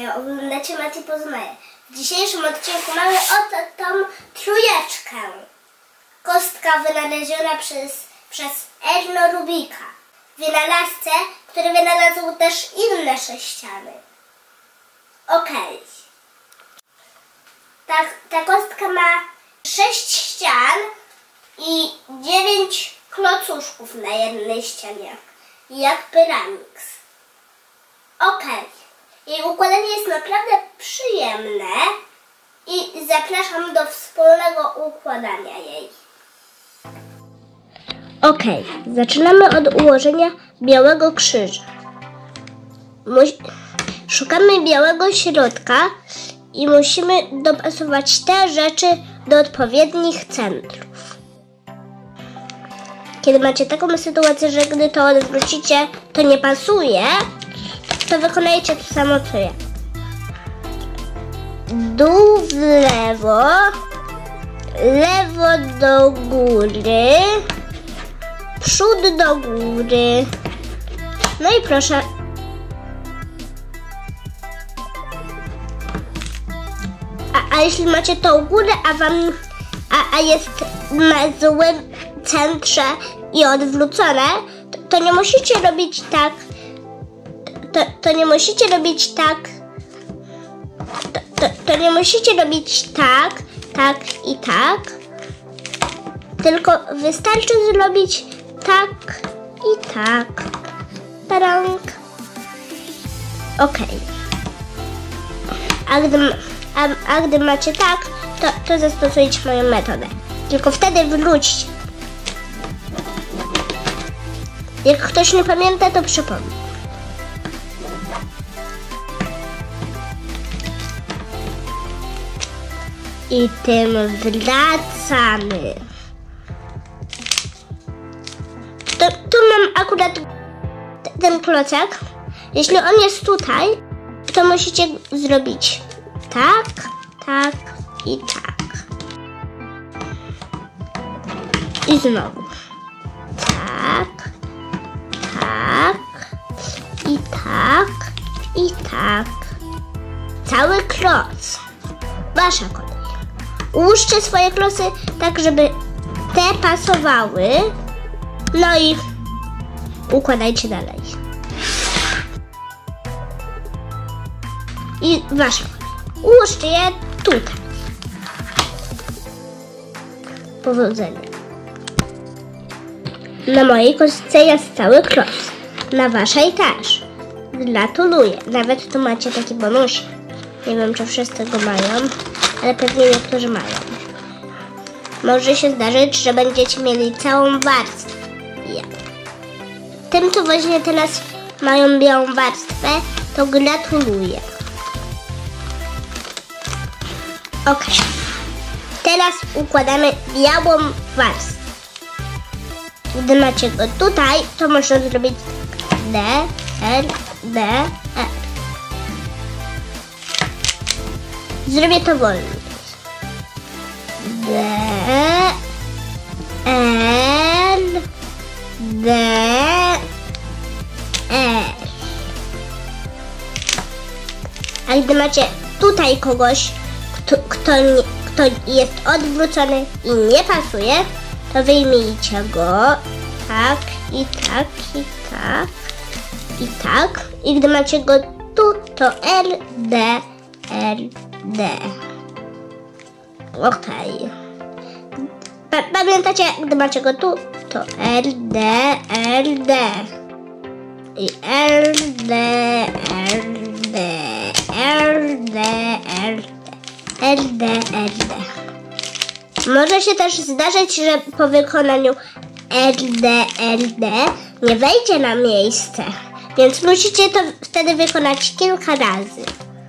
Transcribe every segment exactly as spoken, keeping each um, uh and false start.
Maja, oglądacie Mati Poznaje. W dzisiejszym odcinku mamy oto tą trójeczkę. Kostka wynaleziona przez, przez Erno Rubika. Wynalazcę, który wynalazł też inne sześciany. Okej. Okay. Ta, ta kostka ma sześć ścian i dziewięć klocuszków na jednej ścianie. Jak Pyramix. Okej. Okay. Jej układanie jest naprawdę przyjemne i zapraszam do wspólnego układania jej. Ok, zaczynamy od ułożenia białego krzyża. Musi... Szukamy białego środka i musimy dopasować te rzeczy do odpowiednich centrów. Kiedy macie taką sytuację, że gdy to odwrócicie, to nie pasuje, to wykonajcie to samo co ja. Dół w lewo, lewo do góry, przód do góry. No i proszę. A, a jeśli macie tą górę, a wam a, a jest na złym centrze i odwrócone, to, to nie musicie robić tak. To, to nie musicie robić tak. To, to, to nie musicie robić tak, tak i tak. Tylko wystarczy zrobić tak i tak. Tarank. Ok. A gdy, a, a gdy macie tak, to, to zastosujcie moją metodę. Tylko wtedy wróćcie. Jak ktoś nie pamięta, to przypomnę. I tym wracamy. To, tu mam akurat ten klocek. Jeśli on jest tutaj, to musicie zrobić tak, tak i tak. I znowu. Tak, tak i tak i tak. Cały kloc. Wasza kolej. Ułóżcie swoje klosy tak, żeby te pasowały. No i układajcie dalej. I wasza kolej. Ułóżcie je tutaj. Powodzenia. Na mojej kostce jest cały klos. Na waszej też. Gratuluję. Nawet tu macie taki bonusik. Nie wiem, czy wszyscy go mają, ale pewnie niektórzy mają. Może się zdarzyć, że będziecie mieli całą warstwę. Ja. Tym, co właśnie teraz mają białą warstwę, to gratuluję. Ok. Teraz układamy białą warstwę. Gdy macie go tutaj, to można zrobić D, L, D, R. Zrobię to wolniej. D, L, D, R. A gdy macie tutaj kogoś, kto, kto, nie, kto jest odwrócony i nie pasuje, to wyjmijcie go tak i tak i tak i tak. I gdy macie go tu, to L, D, L, D. Okej. Okay. Pamiętacie, gdy macie go tu, to L, D, L, D. I L, D, L, D, L, D, L, D, L, D, L, D. Może się też zdarzyć, że po wykonaniu L, D, L, D nie wejdzie na miejsce, więc musicie to wtedy wykonać kilka razy.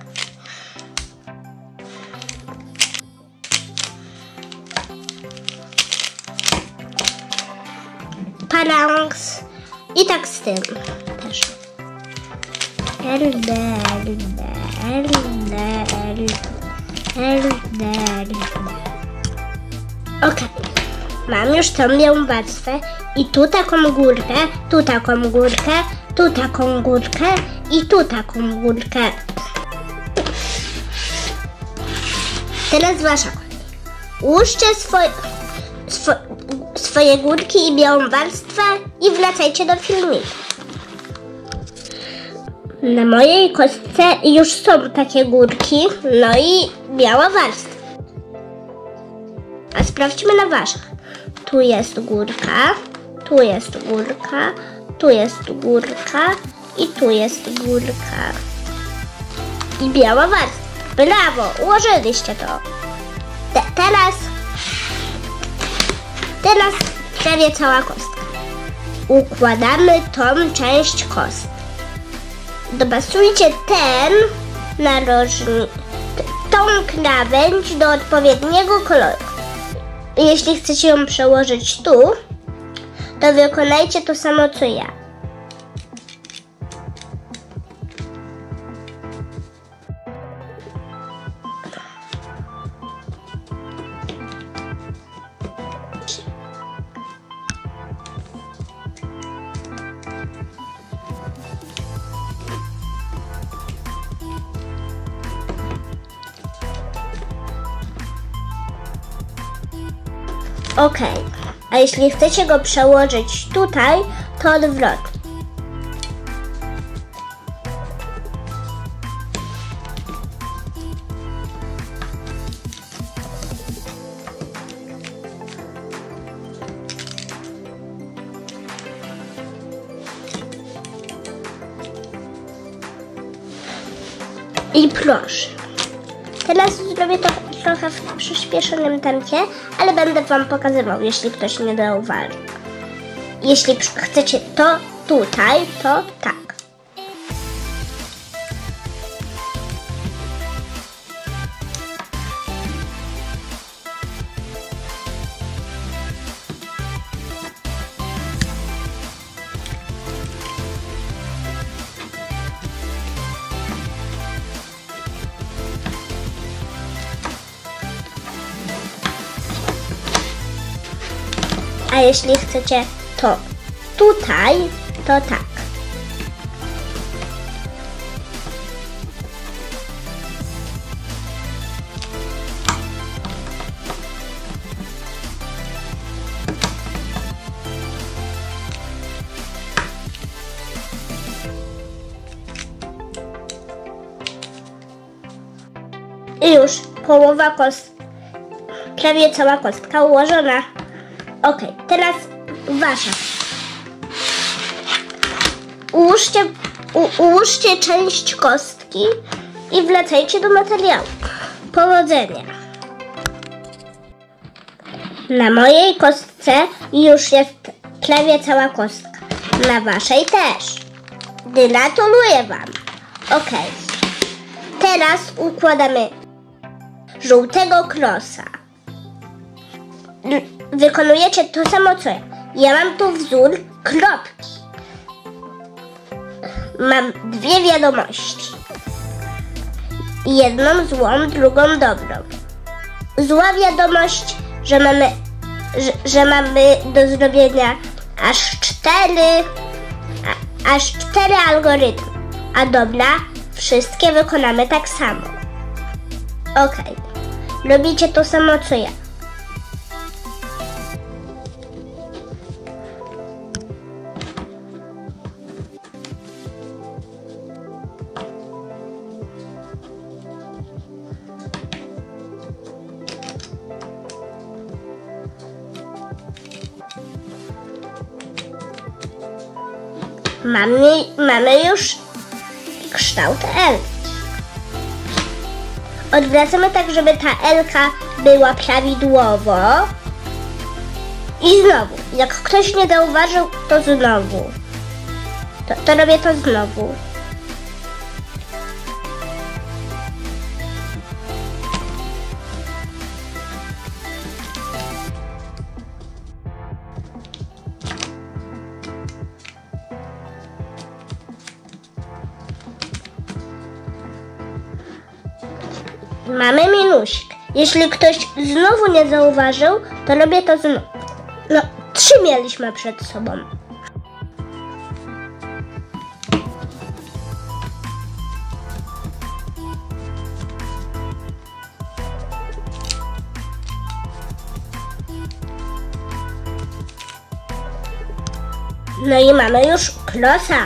Parangs. I tak z tym też. L, D, L, D, L, D, L, L, D, L, D. Ok. Mam już tą białą warstwę i tu taką górkę, tu taką górkę, tu taką górkę i tu taką górkę. Teraz wasza kolej. Ułóżcie swoje, swo, swoje górki i białą warstwę i wracajcie do filmiku. Na mojej kostce już są takie górki, no i biała warstwa. A sprawdźmy na waszych. Tu jest górka, tu jest górka, tu jest górka i tu jest górka. I biała warstwa. Brawo, ułożyliście to. Te, teraz, teraz prawie cała kostka. Układamy tą część kostki. Dopasujcie ten narożnik, tą krawędź do odpowiedniego koloru. Jeśli chcecie ją przełożyć tu, to wykonajcie to samo co ja. Ok, a jeśli chcecie go przełożyć tutaj, to odwrotnie. I proszę. Teraz zrobię to trochę w przyspieszonym tempie, ale będę wam pokazywał, jeśli ktoś nie zauważy. Jeśli chcecie to tutaj, to tak. A jeśli chcecie to tutaj, to tak. I już połowa kost, prawie cała kostka ułożona. Ok, teraz wasza. Ułóżcie, u, ułóżcie część kostki i wracajcie do materiału. Powodzenia. Na mojej kostce już jest prawie cała kostka. Na waszej też. Gratuluję wam. Ok. Teraz układamy żółtego krosa. Wykonujecie to samo co ja. Ja mam tu wzór kropki. Mam dwie wiadomości. Jedną złą, drugą dobrą. Zła wiadomość, że mamy, że, że mamy do zrobienia aż cztery, a, aż cztery algorytmy. A dobra, wszystkie wykonamy tak samo. Ok. Robicie to samo co ja. Mamy, mamy już kształt L. Odwracamy tak, żeby ta L-ka była prawidłowo. I znowu, jak ktoś nie zauważył, to znowu. To, to robię to znowu. Mamy minusik. Jeśli ktoś znowu nie zauważył, to robię to znowu. No, trzy mieliśmy przed sobą. No i mamy już klosa.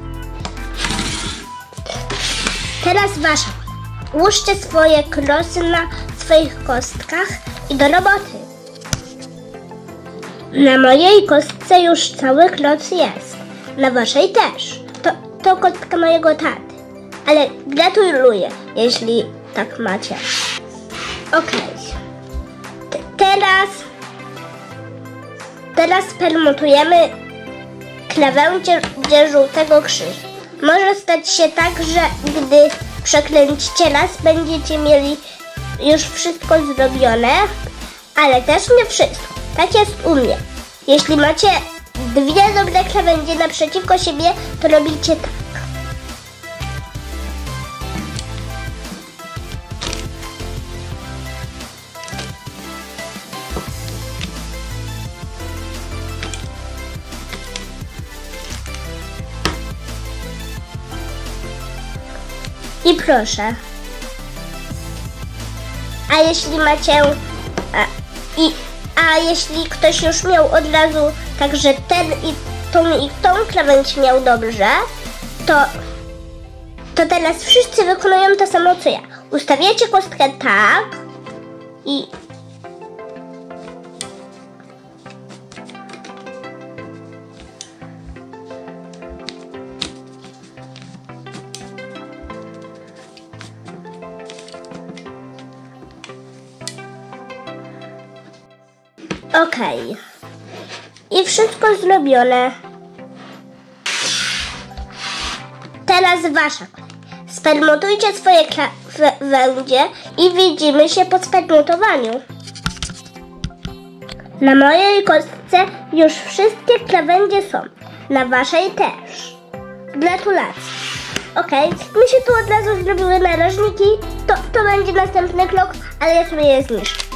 Teraz wasza. Ułóżcie swoje klosy na swoich kostkach i do roboty. Na mojej kostce już cały kloc jest. Na waszej też. To, to kostka mojego taty. Ale gratuluję, jeśli tak macie. Okej. T- teraz... Teraz permutujemy krawędzie żółtego krzyża. Może stać się tak, że gdy przekręcicie raz, będziecie mieli już wszystko zrobione, ale też nie wszystko. Tak jest u mnie. Jeśli macie dwie dobre krawędzie naprzeciwko siebie, to robicie tak. I proszę. A jeśli macie... A, i, a jeśli ktoś już miał od razu także ten i tą i tą krawędź miał dobrze, to, to teraz wszyscy wykonują to samo co ja. Ustawiacie kostkę tak i... Okej. I wszystko zrobione. Teraz wasza kolej. Spermutujcie swoje krawędzie i widzimy się po spermutowaniu. Na mojej kostce już wszystkie krawędzie są. Na waszej też. Gratulacje. Okej, mi się tu od razu zrobiły narożniki. To, to będzie następny krok, ale ja sobie je zniszczę.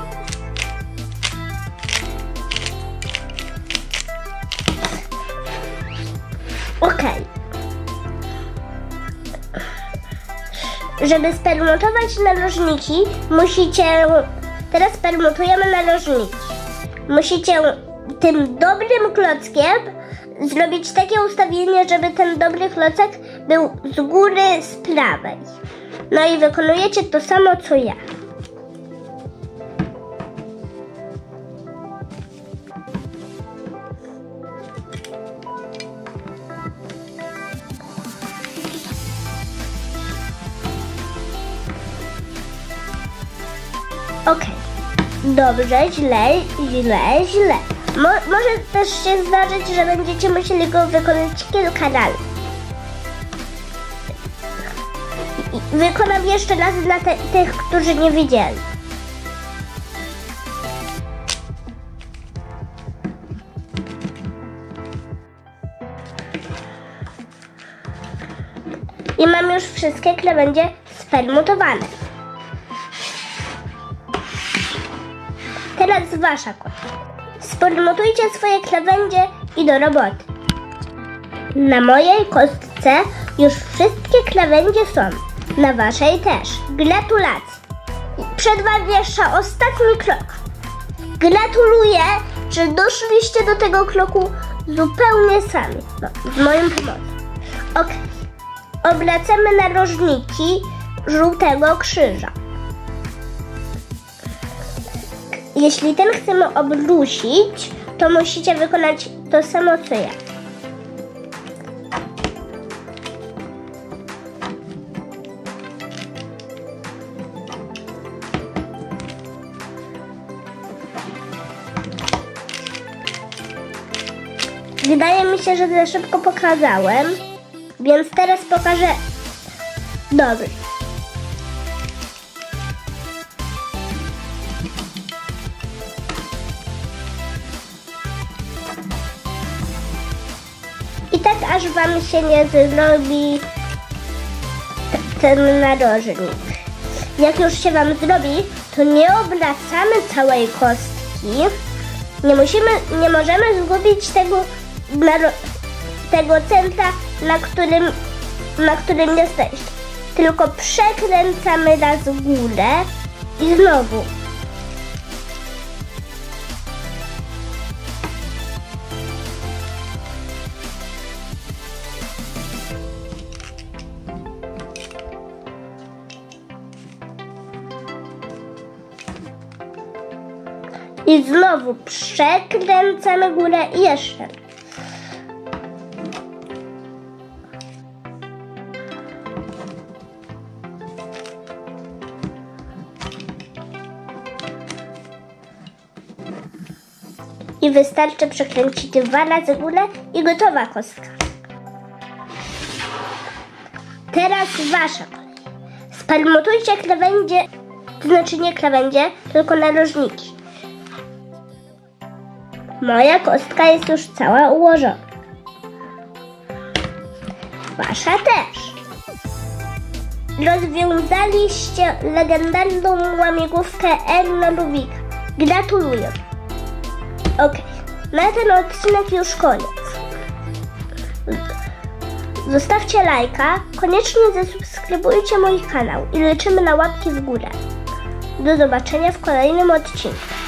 Okej. Żeby spermutować narożniki, musicie... Teraz spermutujemy narożniki. Musicie tym dobrym klockiem zrobić takie ustawienie, żeby ten dobry klocek był z góry, z prawej. No i wykonujecie to samo co ja. Okej, dobrze, źle, źle, źle. Mo może też się zdarzyć, że będziecie musieli go wykonać kilka razy. Wykonam jeszcze raz dla te tych, którzy nie widzieli. I mam już wszystkie krawędzie spermutowane. Teraz wasza kolej. Spermutujcie swoje krawędzie i do roboty. Na mojej kostce już wszystkie krawędzie są. Na waszej też. Gratulacje. Przed wami jeszcze ostatni krok. Gratuluję, że doszliście do tego kroku zupełnie sami. No, z moją pomocą. Ok. Obracamy narożniki żółtego krzyża. Jeśli ten chcemy obrócić, to musicie wykonać to samo co ja. Wydaje mi się, że za szybko pokazałem, więc teraz pokażę dobrze. I tak aż wam się nie zrobi ten narożnik. Jak już się wam zrobi, to nie obracamy całej kostki. Nie musimy, nie możemy zgubić tego, tego centra, na którym, na którym jesteście. Tylko przekręcamy raz w górę i znowu. I znowu przekręcamy górę i jeszcze. I wystarczy przekręcić dwa razy górę i gotowa kostka. Teraz wasza kolej. Spermutujcie krawędzie, to znaczy nie krawędzie, tylko narożniki. Moja kostka jest już cała ułożona. Wasza też. Rozwiązaliście legendarną łamigłówkę Erno Rubika. Gratuluję. Ok, na ten odcinek już koniec. Zostawcie lajka, koniecznie zasubskrybujcie mój kanał i liczymy na łapki w górę. Do zobaczenia w kolejnym odcinku.